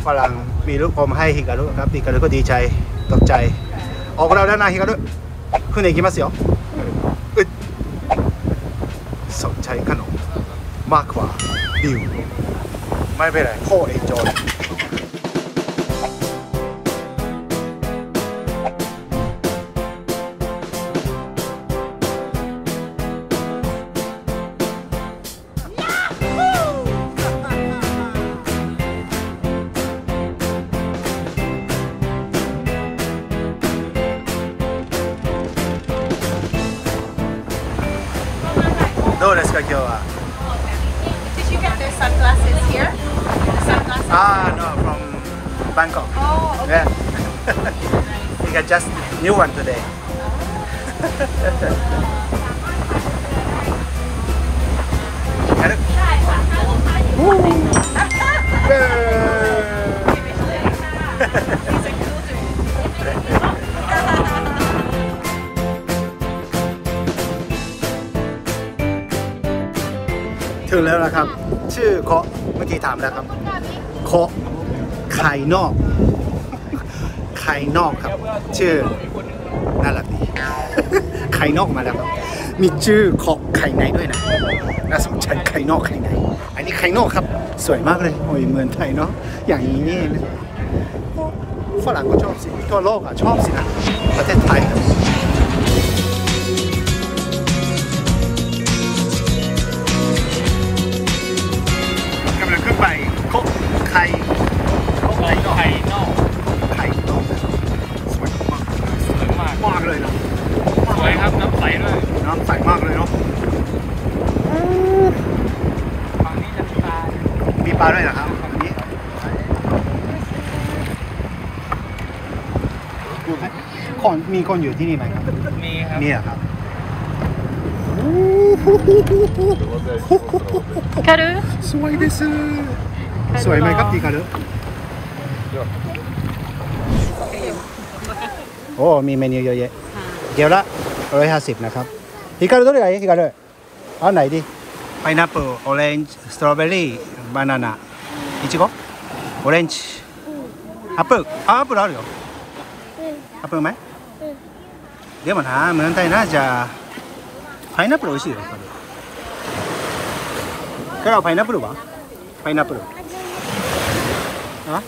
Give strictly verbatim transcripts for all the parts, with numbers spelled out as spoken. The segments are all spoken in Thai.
รั่งมีลูกอมให้ฮิการุครับฮิการุก็ดีใจตกใจออกเราแล้วนะฮิการุขึ้นอีกมั้ยเสียวสนใจขนมมากกว่าดิวไม่เป็นไรโคตรเอ็นจอยどうですか今日は Did you get those sunglasses here? The sunglasses? Ah no from Bangkok Oh, okay. yeah we got just new one today ได้ค่ะถึงแล้วนะครับชื่อเคาะเมื่อกี้ถามแล้วครับเคาะไข่นอกไข่นอกครับชื่อน่ารักดีไข่นอกมาแล้วครับมีชื่อเคาะไข่ในด้วยนะน่าสนใจไข่นอกไข่ในอันนี้ไข่นอกครับสวยมากเลยโอ้ยเหมือนไทยเนาะอย่างนี้นี่นะฝรั่งก็ชอบสิทั่วโลกอ่ะชอบสินะประเทศไทยขึ้นไปโคไข่โคไข่ไข่นอกไข่นอกสวยมากสวยมากมากเลยนะสวยครับน้ำใสเลยน้ำใสมากเลยเนาะฝั่งนี้จะมีปลามีปลาด้วยเหรอครับฝั่งนี้คนมีคนอยู่ที่นี่ไหมครับมีครับมีเหรอครับฮิการุสวยですสวยไหมครับฮิการุโอ้มีเมนูเยอะแยะเกี๊ยวละหนึ่งร้อยห้าสิบนะครับฮิการุตัวไหนฮิการุเอาไหนดีパイナップルオレンジストロベリーバナナいちごオレンジアップルあアップルあるよアップルไหมでもなเหมือนไทยน่าจะパイナップル美味しいよก็เราパイナップルはパイナップルอะ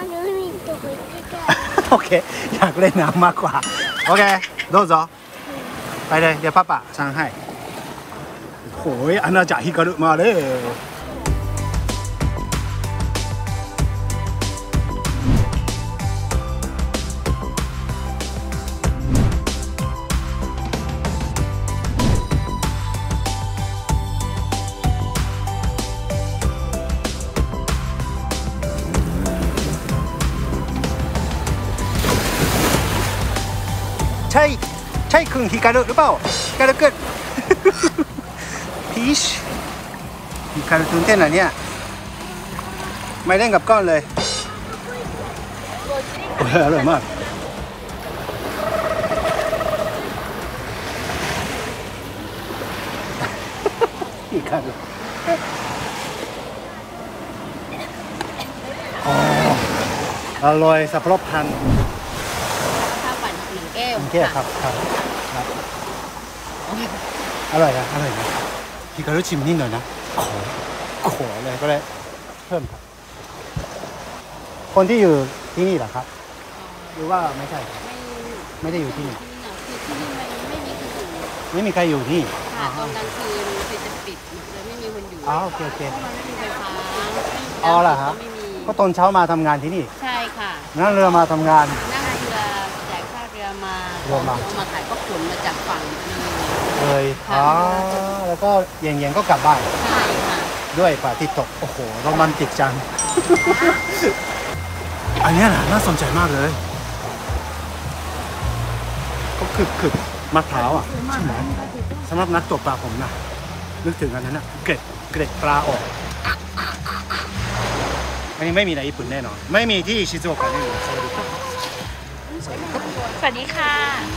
โอเคอยากเล่นน้ำมากกว่าโอเคどうぞไปเลยเดี๋ยวป้าป๋าสั่งให้โอ้ยอาณาจักรฮิการุมาเลยใช่ใช่คุณฮิการุหรือเปล่าฮิการุเกิดพีชฮิการุตื่นเต้นอะเนี่ยไม่เล่นกับก้อนเลยอร่อยมากฮิการุอ๋ออร่อยสับปะรดพันแก้ครับครับครับอร่อยนะอร่อยนะฮิการุชิมนิดหน่อยนะขอขอเลยก็ได้เพิ่มครับคนที่อยู่ที่นี่เหรอครับหรือว่าไม่ใช่ไม่ได้อยู่ที่นี่ไม่มีใครอยู่ที่ค่ะตอนกลางคืนคือจะปิดเลยไม่มีคนอยู่อ๋อโอเคโอเคเพราะมันไม่มีไฟฟ้าอ๋อเหรอครับก็ตอนเช้ามาทำงานที่นี่ใช่ค่ะนั่งเรือมาทำงานนั่งเรือจ่ายค่าเรือมาเรือมามาขายก็ขนมาจากฝั่งเลยอ๋อแล้วก็เย็นๆก็กลับบ้านใช่ค่ะด้วยพระอาทิตย์ตกโอ้โหโรแมนติกจังอันนี้นะน่าสนใจมากเลยก็คือคือมะพร้าวอ่ะใช่ไหมสำหรับนักตกปลาผมนะนึกถึงอันนั้นนะเกล็ดเกล็ดปลาออกอันนี้ไม่มีในญี่ปุ่นแน่นอนไม่มีที่ชิซูโอกะแน่นอนสวัสดีค่ะ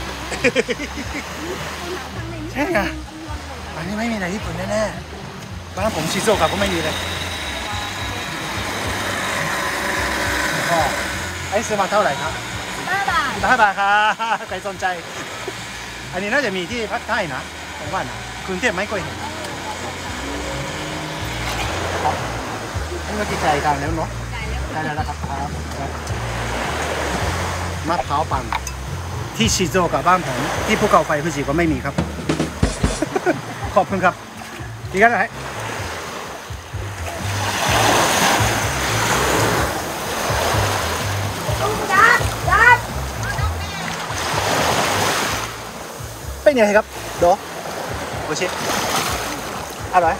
ใช่ไงอันนี้ไม่มีในญี่ปุ่นแน่ๆบ้านผมชิซูโอกะก็ไม่มีเลยพ่อไอ้ซื้อมาเท่าไหร่ครับห้าบาทห้าบาทครับใครสนใจอันนี้น่าจะมีที่ภาคใต้นะผมว่านะกรุงเทพไม่ค่อยเห็นครับนี่ก็กี่ใจกันแล้วเนาะได้แล้วนะครับมะพร้าวปั่นที่ชิโซกับบ้านผมที่ภูเขาไฟฟูจิก็ไม่มีครับ ขอบคุณครับดีกันไหมเป็นยังไงครับโดโอชิอร่อย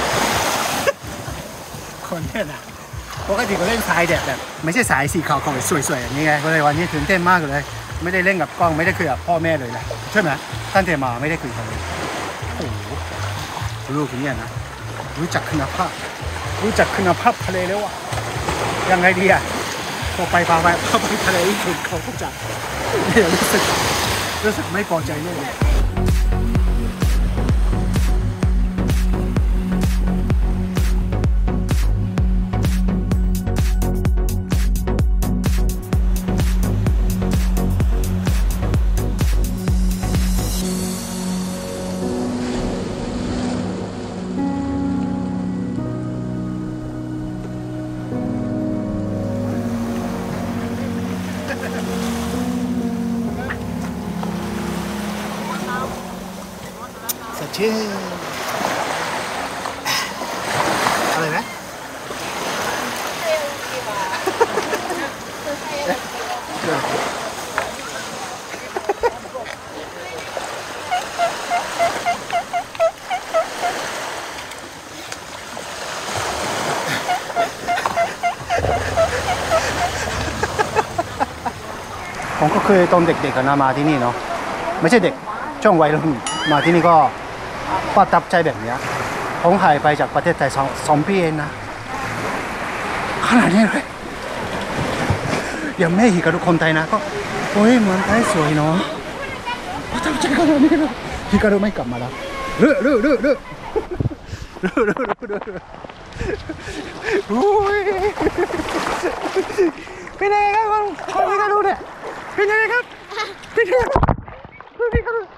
คนเนี่ยนะปกติก็เล่นสายแบบแบบไม่ใช่สายสีขาวของสวยๆอย่างนี้ไงก็เลยวันนี้ตื่นเต้นมากเลยไม่ได้เล่นกับกล้องไม่ได้คุยกับพ่อแม่เลยนะใช่ไหมท่านเทมาไม่ได้คุยกันเลยโอ้โหลูกเนี่ยนะรู้จักคุณภาพรู้จักคุณภาพทะเลแล้วอ่ะยังไงดีอ่ะพอไปพาไปพาไปทะเลญี่ปุ่นเขาก็จัดเนี่ยรู้สึกรู้สึกไม่พอใจเลยชื่ออะไรนะผมก็เคยตอนเด็กๆกันนะมาที่นี่เนาะไม่ใช่เด็กช่วงวัยรุ่นมาที่นี่ก็ประทับใจแบบนี้ผมหายไปจากประเทศไทยสองสองปีเองนะขนาดนี้เลยอย่างแม่ฮิการุคนไทยนะก็โอ้ยเหมือนไทยสวยเนาะประทับใจขนาดนี้เลยฮิการุไม่กลับมาแล้วเรื่อเรื่อเรื่อเรื่อเรื่อเรื่อเรื่อเรื่อโอ้ยเป็นยังไงครับคนฮิการุเนี่ยเป็นยังไงครับเป็นยังไงครับฮิการุ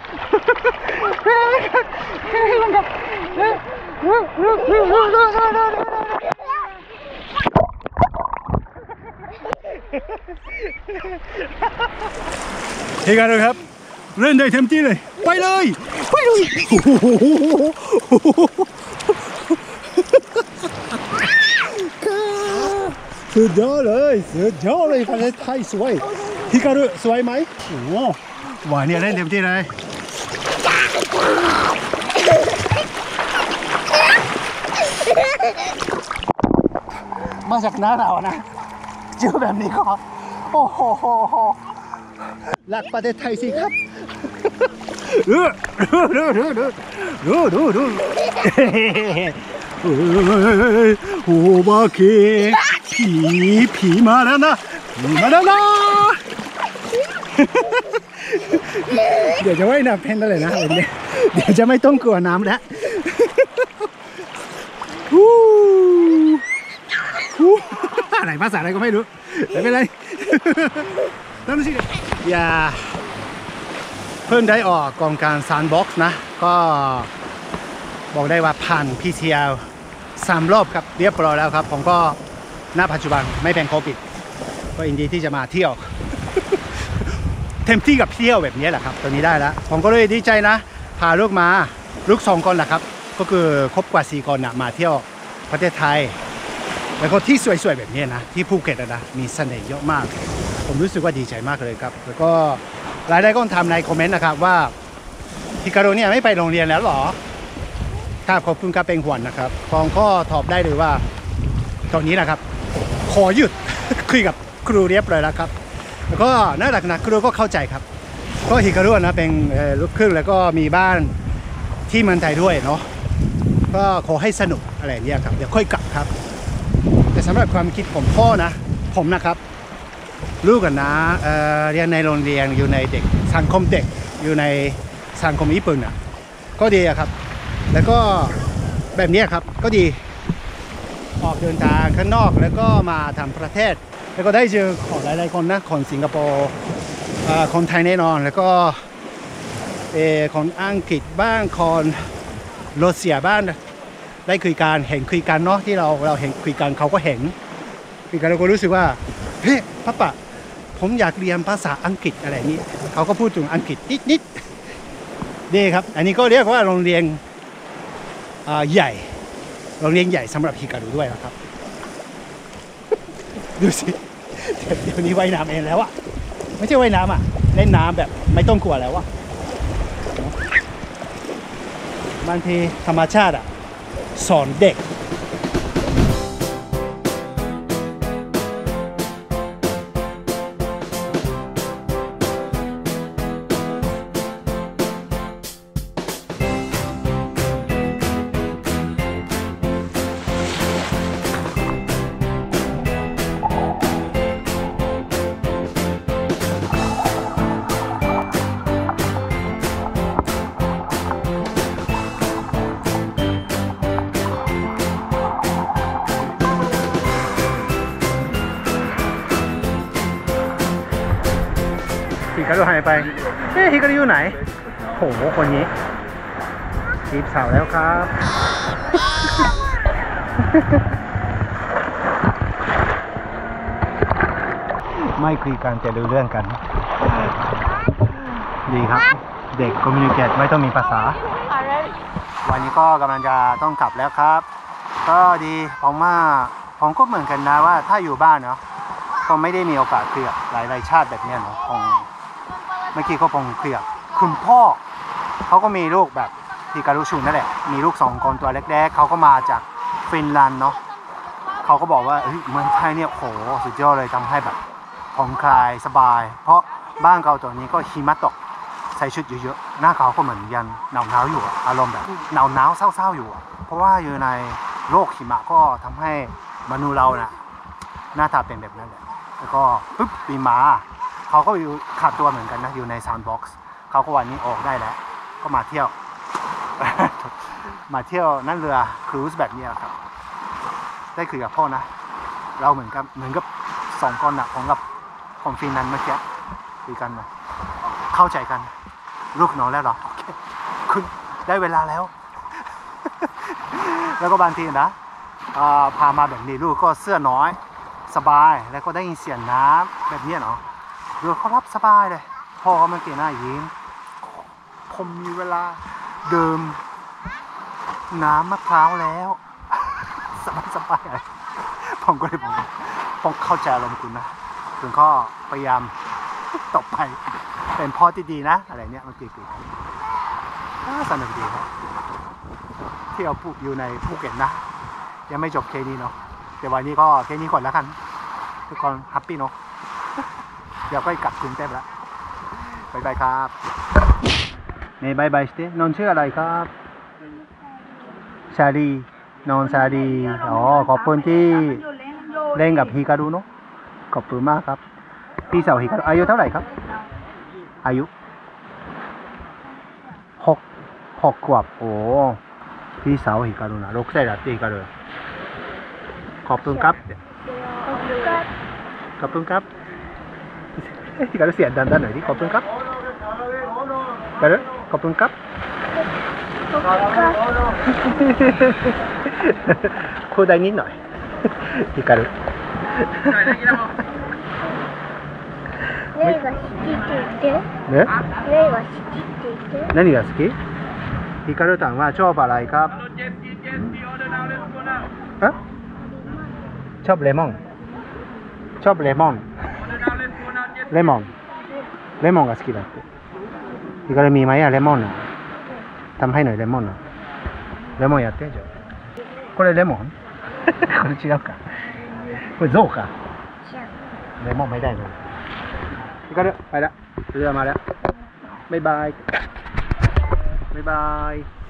ลงกับฮิการุครับเล่นได้เต็มที่เลยไปเลยไปเลยสุดยอดเลยสุดยอดเลยประเทศไทยสวยฮิการุสวยไหมโอ้หวานเนี่ยเล่นเต็มที่เลยมาจากหน้าเรานะเจอแบบนี้ก็โอ้โหรักประเทศไทยสิครับดูดูดูดูดูดูดูโอ้บาเกผีผีมาแล้วนะผีมาแล้วนะเดี๋ยวจะว่ายน้ำเป็นอะไรนะวันนี้เดี๋ยวจะไม่ต้องกลัวน้ำแล้วอะไรภาษาอะไรก็ไม่รู้ไม่เป็นไรนั่นสิอย่าเพิ่งได้ออกกองการซันบ็อกซ์นะก็บอกได้ว่าผ่านพี ซี แอล สามรอบครับเรียบร้อยแล้วครับผมก็ณปัจจุบันไม่เป็นโควิดก็ยินดีที่จะมาเที่ยวเต็มที่กับเที่ยวแบบนี้แหละครับตอนนี้ได้แล้วผมก็เลยดีใจนะพาลูกมาลูกสองคนแหละครับก็คือครบกว่าสี่คนนะมาเที่ยวประเทศไทยแล้วก็ที่สวยๆแบบนี้นะที่ภูเก็ตนะมีเสน่ห์เยอะมากผมรู้สึกว่าดีใจมากเลยครับแล้วก็หลายๆคนทำในคอมเมนต์นะครับว่าฮิการุเนี่ยไม่ไปโรงเรียนแล้วหรอครับขอบคุณครับเป็นห่วงนะครับผมก็ตอบได้เลยว่าตอนนี้นะครับขอหยุด คุยกับครูเรียบร้อยแล้วครับแล้วก็น่ารักนะครูก็เข้าใจครับก็ฮิการุนะเป็นลูกครึ่งแล้วก็มีบ้านที่เมืองไทยด้วยเนาะก็ขอให้สนุกอะไรอย่างเงี้ยครับเดี๋ยวค่อยกลับครับแต่สำหรับความคิดผมพ่อนะผมนะครับลูกกันนะ เ, เรียนในโรงเรียนอยู่ในเด็กสังคมเด็กอยู่ในสังคมญี่ปุ่นอ่ะก็ดีครับแล้วก็แบบนี้ครับก็ดีออกเดินทางข้างนอกแล้วก็มาทำประเทศแล้วก็ได้เจอของหลายๆคนนะคนสิงคโปร์คนไทยแน่นอนแล้วก็เออคนอังกฤษบ้างคนรัสเซียบ้างได้คุยกันเห็นคุยกันเนาะที่เราเราเห็นคุยกันเขาก็เห็นคุยกันเราก็รู้สึกว่าเฮ้ยป้าปะผมอยากเรียนภาษาอังกฤษอะไรนี้เขาก็พูดถึงอังกฤษนิดนิดดีครับอันนี้ก็เรียกว่าโรงเรียนใหญ่โรงเรียนใหญ่สำหรับฮิการุด้วยนะครับดูสิเดี๋ยวนี้ว่ายน้ำเองแล้วอะไม่ใช่ว่ายน้ำอะเล่นน้ำแบบไม่ต้องกลัวแล้วอะบางทีธรรมชาติอะสอนเด็กฮิการุหายไปเฮ้ยฮิการุอยู่ไหนโหคนนี้จีบสาวแล้วครับ ไม่คุยกันแต่รู้เรื่องกันดีครับเด็กคอมมิวนิเคชไม่ต้องมีภาษาวันนี้ก็กำลังจะต้องกลับแล้วครับก็ดีผมว่าผมก็เหมือนกันนะว่าถ้าอยู่บ้านเนาะก็ไม่ได้มีโอกาสคุยกับหลายๆชาติแบบนี้เนาะคงเมื่อกี้ก็คงคุยกับคุณพ่อเขาก็มีลูกแบบฮิการุชุนั่นแหละมีลูกสองคนตัวเล็กๆเขาก็มาจากฟินแลนด์เนาะเขาก็บอกว่าเมืองไทยเนี่ยโหสุดยอดเลยทำให้แบบผ่อนคลายสบายเพราะบ้านเขาตอนนี้ก็หิมะตกใส่ชุดเยอะๆหน้าเขาก็เหมือนยันหนาวๆอยู่อารมณ์แบบหนาวๆเศร้าๆอยู่เพราะว่าอยู่ในโลกหิมะก็ทำให้มนุษย์เราน่ะหน้าตาเป็นแบบนั้นแหละแล้วก็ปุ๊บปีมาเขาก็อยู่ขาดตัวเหมือนกันนะอยู่ในซาวด์บ็อกซ์เขาก็วันนี้ออกได้แล้วก็มาเที่ยว มาเที่ยวนั่งเรือครูซแบบนี้ครับได้คุยกับพ่อนะเราเหมือนกับเหมือนกับสองคนนะของกับของฟินแลนด์เมื่อกี้คุยกันนะเข้าใจกันลูกน้องแล้วเหรอโอเคคุณได้เวลาแล้ว แล้วก็บางทีนะพามาแบบนี้ลูกก็เสื้อน้อยสบายแล้วก็ได้ยินเสียงน้ำแบบนี้เนาะเรือเขารับสบายเลยพ่อเขาเมื่อกี้น่ายิ้มผมมีเวลาเดิมน้ำมะพร้าวแล้วสบายสบายเลยผมก็เลยผมผมเข้าใจอารมณ์คุณนะคุณก็พยายามต่อไปเป็นพ่อที่ดีนะอะไรเนี้ยมันเกี่ยวกับสนุกดีครับที่เราพูดอยู่ในภูเก็ตนะยังไม่จบแค่นี้เนาะแต่วันนี้ก็แค่นี้ก่อนแล้วกันทุกคนแฮปปี้เนาะเดี๋ยวก็กลับกรุงเทพแล้วบายบายครับนี่บายบายสินนท์ชื่ออะไรครับชาลีนนท์ชาลีอ๋อขอบคุณที่เล่นกับฮิการุเนาะขอบคุณมากครับพี่สาวฮิการุอายุเท่าไหร่ครับอายุหกหกขวบโอ้พี่สาวฮิการุนะหก歳だってฮิการุขอบคุณครับขอบคุณครับฮิการุเสียงดังๆหน่อยดิขอบคุณครับฮิการุขอบคุณครับพูดได้นิดหน่อยฮิการุレイが好きって言ってねレイが好きって言って何が好きฮิการุถามว่าชอบอะไรครับฮะชอบเลมอนชอบเลมอนเลมอนเลมอนが好きだってฮิการุมีไหมอะเลมอนอะทำให้หน่อยเลมอนอะレモンやってんじゃんこれレモンこれ違うかこれゾウかレモンไม่ได้เลยฮิการุไปละเรือมาแล้วบ๊ายบายบ๊ายบาย